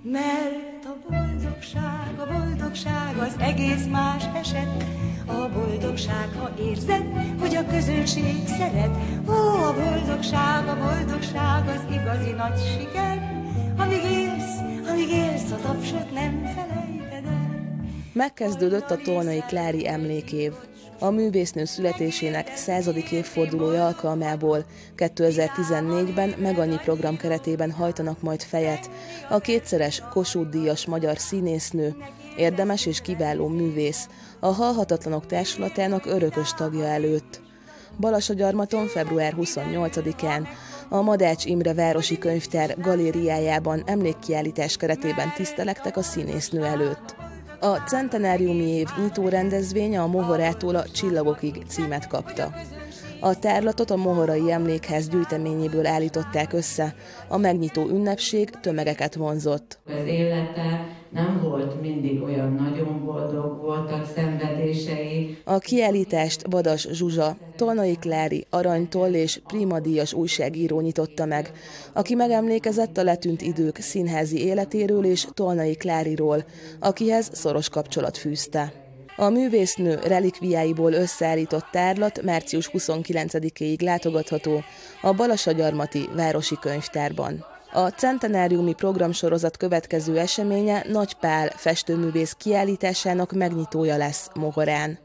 Mert a boldogság az egész más eset. A boldogság, ha érzed, hogy a közönség szeret. Ó, a boldogság az igazi nagy siker. Amíg élsz, a tapsot nem felejted el. Megkezdődött a Tolnai Klári emlékév. A művésznő születésének 100. évfordulója alkalmából 2014-ben Megannyi program keretében hajtanak majd fejet a kétszeres Kossuth-díjas magyar színésznő, érdemes és kiváló művész, a Halhatatlanok Társulatának örökös tagja előtt. Balassagyarmaton február 28-án a Madács Imre Városi Könyvtár galériájában emlékkiállítás keretében tisztelektek a színésznő előtt. A centenáriumi év nyitó rendezvénye a Mohorától a Csillagokig címet kapta. A tárlatot a Mohorai Emlékház gyűjteményéből állították össze, a megnyitó ünnepség tömegeket vonzott. Az élete nem volt mindig olyan nagyon boldog, voltak szenvedései. A kiállítást Badas Zsuzsa, Tolnai Klári, aranytoll és Prima díjas újságíró nyitotta meg, aki megemlékezett a letűnt idők színházi életéről és Tolnai Kláriról, akihez szoros kapcsolat fűzte. A művésznő relikviáiból összeállított tárlat március 29-éig látogatható a Balassagyarmati Városi Könyvtárban. A centenáriumi programsorozat következő eseménye Nagy Pál festőművész kiállításának megnyitója lesz Mohorán.